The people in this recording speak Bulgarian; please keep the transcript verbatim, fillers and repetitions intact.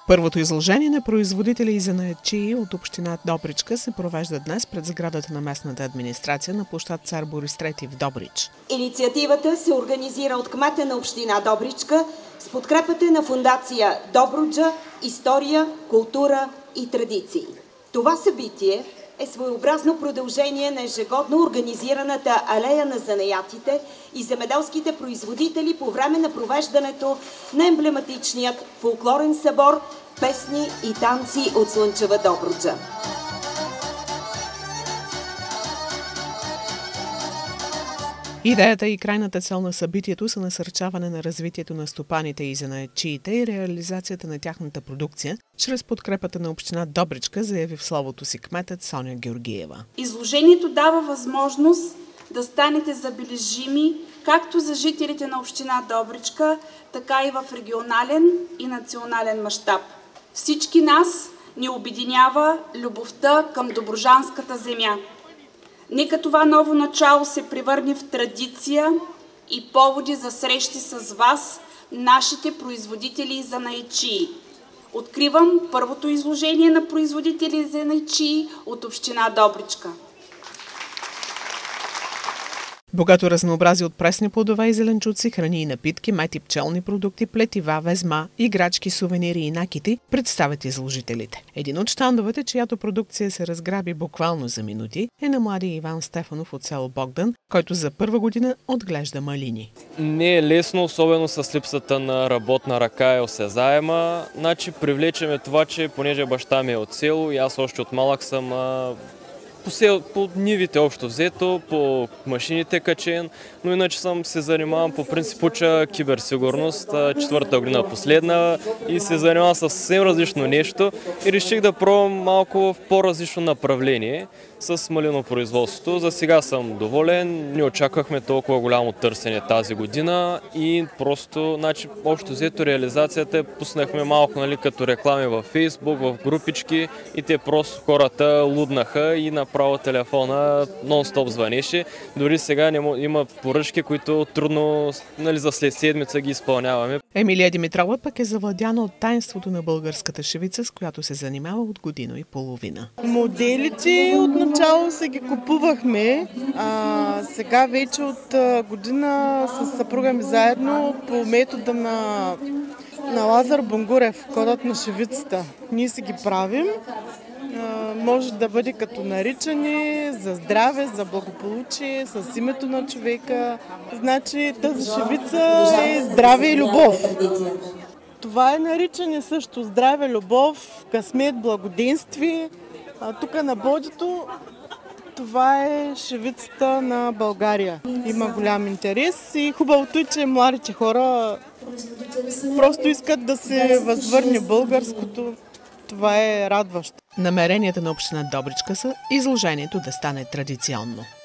Първото изложение на производители и занаятчии от община Добричка се провежда днес пред сградата на местната администрация на площад Цар Борис трети в Добрич. Инициативата се организира от кмета на община Добричка с подкрепата на фондация Добруджа «История, култура и традиции». Това събитие е своеобразно продължение на ежегодно организираната алея на занаятите и земеделските производители по време на провеждането на емблематичният фолклорен събор «Песни и танци от Слънчева Добруджа». Идеята и крайната цел на събитието са насърчаване на развитието на стопаните и занаятчиите и реализацията на тяхната продукция чрез подкрепата на община Добричка, заяви в словото си кметът Соня Георгиева. Изложението дава възможност да станете забележими както за жителите на община Добричка, така и в регионален и национален мащаб. Всички нас ни обединява любовта към добруджанската земя. Нека това ново начало се превърне в традиция и поводи за срещи с вас, нашите производители и занаятчии. Откривам първото изложение на производители и занаятчии от община Добричка. Богато разнообразие от пресни плодове и зеленчуци, храни и напитки, мед и пчелни продукти, плетива, везма, играчки, сувенири и накити представят изложителите. Един от щандовете, чиято продукция се разграби буквално за минути, е на младия Иван Стефанов от село Богдан, който за първа година отглежда малини. Не е лесно, особено с липсата на работна ръка е осезаема. Значи привлечеме това, че понеже баща ми е от село и аз още от малък съм а... По, сел, по нивите общо взето, по машините качен, но иначе съм се занимавам по принцип уча киберсигурност, четвърта година последна и се занимавам с съвсем различно нещо и реших да пробвам малко в по-различно направление с малинопроизводството. За сега съм доволен, не очаквахме толкова голямо търсене тази година и просто, значи, общо взето реализацията пуснахме малко, нали, като реклами във Фейсбук, в групички и те просто хората луднаха и направо телефона нон-стоп звънеше. Дори сега има поръчки, които трудно, нали, за след седмица ги изпълняваме. Емилия Димитрова пък е завладяна от таинството на българската шивица, с която се занимава от година и половина. Моделите отначало се ги купувахме, а сега вече от година с съпруга ми заедно по метода на, на Лазар Бунгурев, кодът на шивицата. Ние си ги правим. Може да бъде като наричане за здраве, за благополучие, с името на човека. Значи тази шивица е здраве и любов. Това е наричане също здраве, любов, късмет, благоденствие. А тук на бодито това е шивицата на България. Има голям интерес и хубавото е, че младите хора просто искат да се възвърне българското. Това е радващо. Намеренията на община Добричка са изложението да стане традиционно.